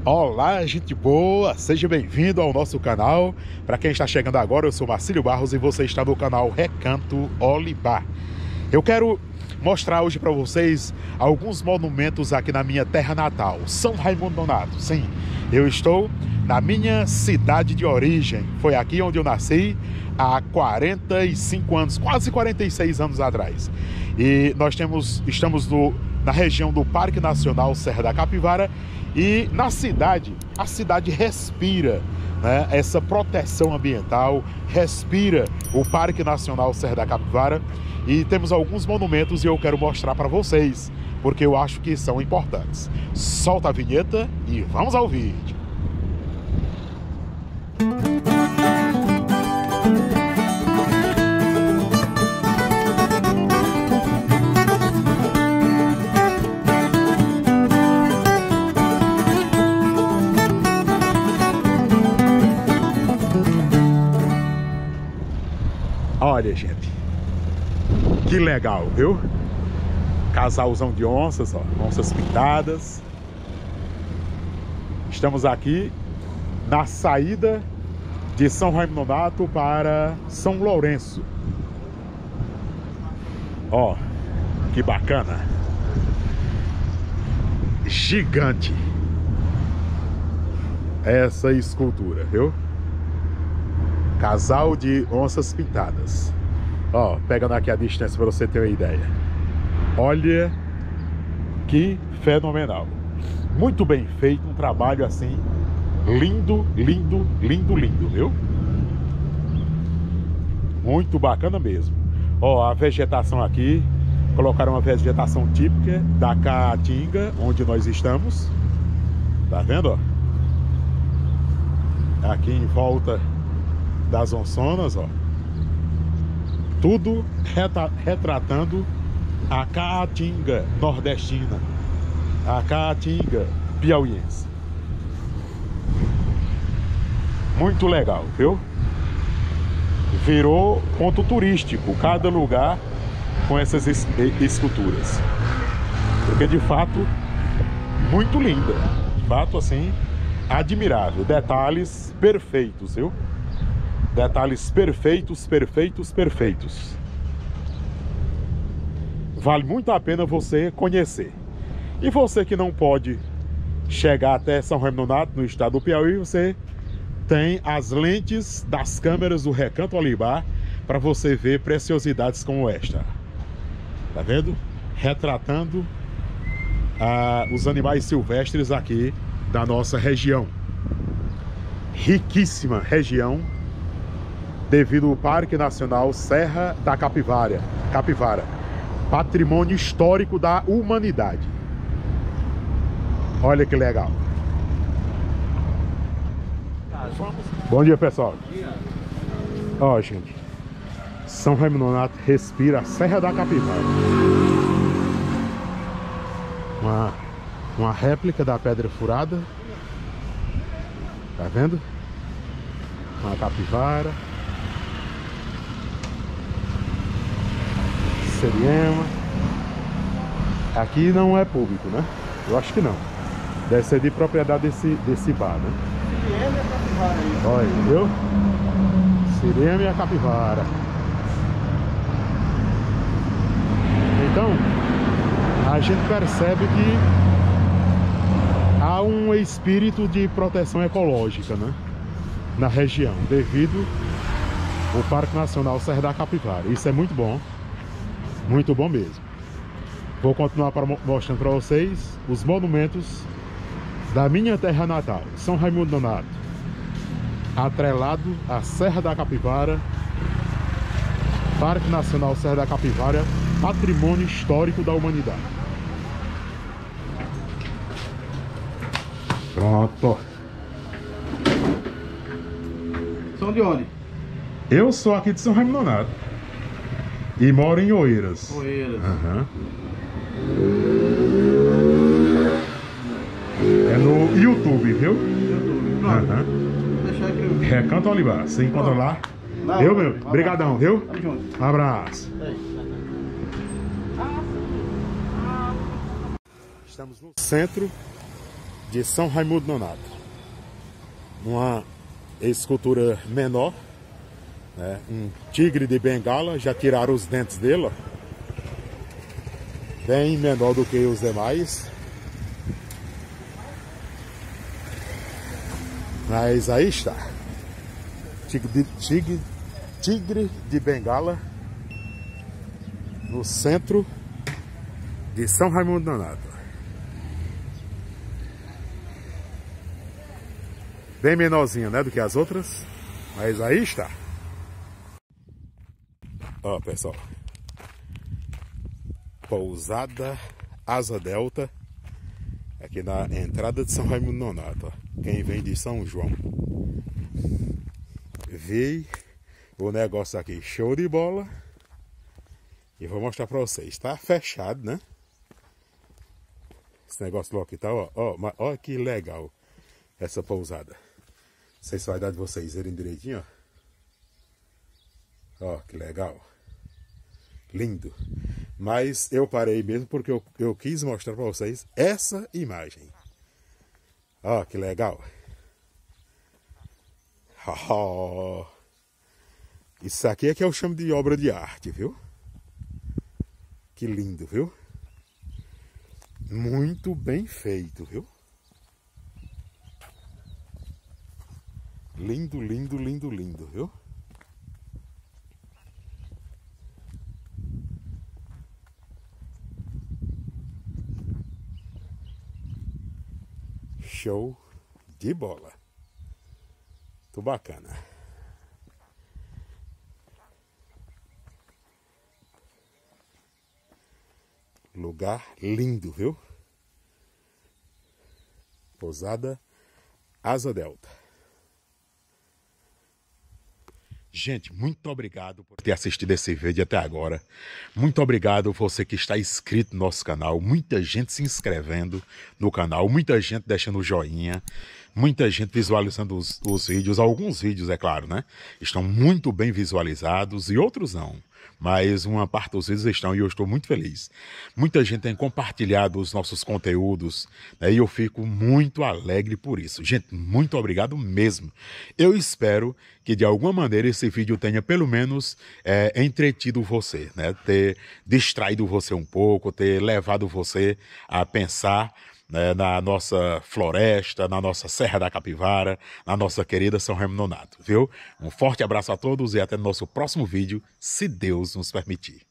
Olá, gente boa! Seja bem-vindo ao nosso canal. Para quem está chegando agora, eu sou Marcílio Barros e você está no canal Recanto Olibar. Eu quero mostrar hoje para vocês alguns monumentos aqui na minha terra natal, São Raimundo Nonato. Sim, eu estou na minha cidade de origem. Foi aqui onde eu nasci há 45 anos, quase 46 anos atrás. E nós estamos na região do Parque Nacional Serra da Capivara. E na cidade, a cidade respira, né, essa proteção ambiental, respira o Parque Nacional Serra da Capivara. E temos alguns monumentos e eu quero mostrar para vocês, porque eu acho que são importantes. Solta a vinheta e vamos ao vídeo. Olha, gente, que legal, viu? Casalzão de onças, ó, onças pintadas. Estamos aqui na saída de São Raimundo Nonato para São Lourenço. Ó, que bacana. Gigante essa escultura, viu? Casal de onças pintadas. Ó, pegando aqui a distância para você ter uma ideia. Olha que fenomenal. Muito bem feito, um trabalho assim lindo, lindo, lindo, lindo, viu? Muito bacana mesmo. Ó, a vegetação aqui, colocaram uma vegetação típica da Caatinga, onde nós estamos. Tá vendo, ó? Aqui em volta das onçonas, ó, tudo retratando a Caatinga nordestina, a Caatinga piauiense. Muito legal, viu? Virou ponto turístico, cada lugar com essas esculturas, porque de fato muito linda, de fato assim admirável, detalhes perfeitos, viu? Detalhes perfeitos, perfeitos, perfeitos. Vale muito a pena você conhecer. E você que não pode chegar até São Raimundo Nonato, no estado do Piauí, você tem as lentes das câmeras do Recanto Olibar para você ver preciosidades como esta. Tá vendo? Retratando os animais silvestres aqui da nossa região. Riquíssima região, devido ao Parque Nacional Serra da Capivara, patrimônio histórico da humanidade. Olha que legal. Bom dia, pessoal. Ó, gente, São Raimundo Nonato respira a Serra da Capivara. Uma réplica da Pedra Furada. Tá vendo? Uma capivara. Seriema. Aqui não é público, né? Eu acho que não. Deve ser de propriedade desse bar, né? Siriema e a capivara aí. Olha, viu? Siriema e a capivara. Então, a gente percebe que há um espírito de proteção ecológica, né, na região, devido ao Parque Nacional Serra da Capivara. Isso é muito bom mesmo. Vou continuar mostrando para vocês os monumentos da minha terra natal, São Raimundo Nonato, atrelado à Serra da Capivara, Parque Nacional Serra da Capivara, patrimônio histórico da humanidade. Pronto. São de onde? Eu sou aqui de São Raimundo Nonato e moro em Oeiras. Oeiras. Uhum. É no YouTube, viu? YouTube. Pronto. Uhum. Vou deixar aqui. Recanto Olibar. Você encontra lá. Eu mesmo. Obrigadão, viu? Tamo junto. Um abraço. Estamos no centro de São Raimundo Nonato. Uma escultura menor, né? Um tigre de Bengala, já tiraram os dentes dele, ó. Bem menor do que os demais. Mas aí está. Tigre de Bengala no centro de São Raimundo Nonato. Bem menorzinho, né, do que as outras, mas aí está. Ó, pessoal. Pousada Asa Delta, aqui na entrada de São Raimundo Nonato, ó. Quem vem de São João. Vi o negócio aqui, show de bola. E vou mostrar pra vocês. Tá fechado, né? Esse negócio do aqui tá, ó. Ó que legal essa pousada. Não sei se vai dar de vocês verem direitinho, ó. Ó, que legal. Lindo. Mas eu parei mesmo porque eu quis mostrar pra vocês essa imagem. Ó, que legal. Oh, isso aqui é que eu chamo de obra de arte, viu? Que lindo, viu? Muito bem feito, viu? Lindo, lindo, lindo, lindo, viu? Show de bola. Muito bacana. Lugar lindo, viu? Pousada Asa Delta. Gente, muito obrigado por ter assistido esse vídeo até agora. Muito obrigado você que está inscrito no nosso canal. Muita gente se inscrevendo no canal. Muita gente deixando o joinha. Muita gente visualizando os vídeos. Alguns vídeos, é claro, né? Estão muito bem visualizados e outros não. Mas uma parte dos vídeos estão e eu estou muito feliz. Muita gente tem compartilhado os nossos conteúdos, né, e eu fico muito alegre por isso. Gente, muito obrigado mesmo. Eu espero que de alguma maneira esse vídeo tenha pelo menos entretido você, né, ter distraído você um pouco, ter levado você a pensar, né, na nossa floresta, na nossa Serra da Capivara, na nossa querida São Raimundo Nonato, viu? Um forte abraço a todos e até no nosso próximo vídeo, se Deus nos permitir.